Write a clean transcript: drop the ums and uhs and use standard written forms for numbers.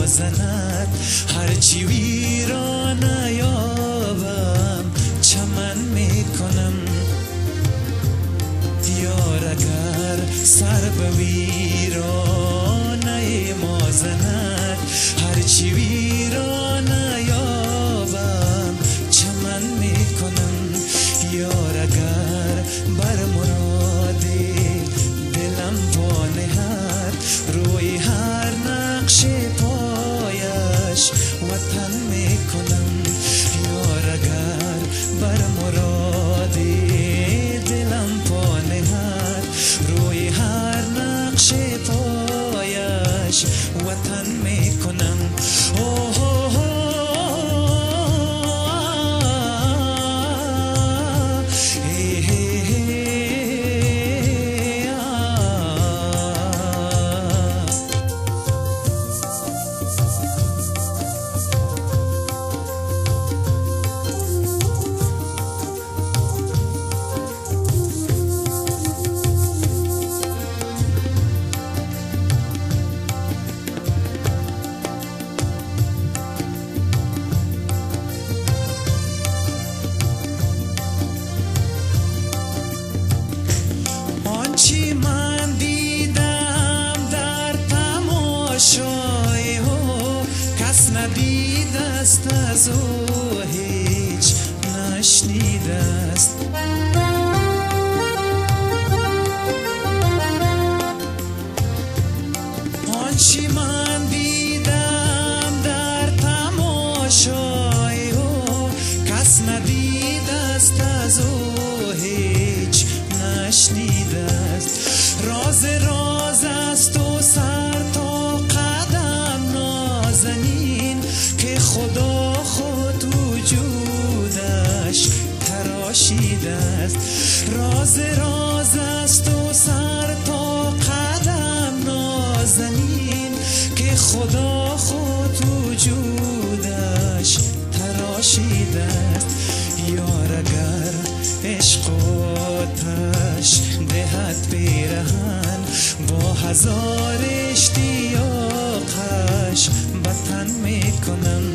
زند هرچی ویران یابم چمن میکنم یار اگر سر به ویرانه ما زند هرچی ویران یابم چمن میکنم یار اگر بر مراد دلم پا نهد روی هر نقش پایش وطن میکنم یار اگر بر مراد دلم پا نهد روی هر نقش پایش وطن میکنم آنچی من دیدم در تماشای او کس ندیده است از او هیچ نشنیده است آنچی من دیدم در تماشای او کس ندیده است از او هیچ نشنیده است راز است و سر تا قدم نازنین که خدا خود وجودش تراشیده است راز است و سر تا قدم نازنین که خدا خود وجودش تراشیده است یار اگر عشق آتش دهد پیرهن با هزار اشتیاقش وطن میکنم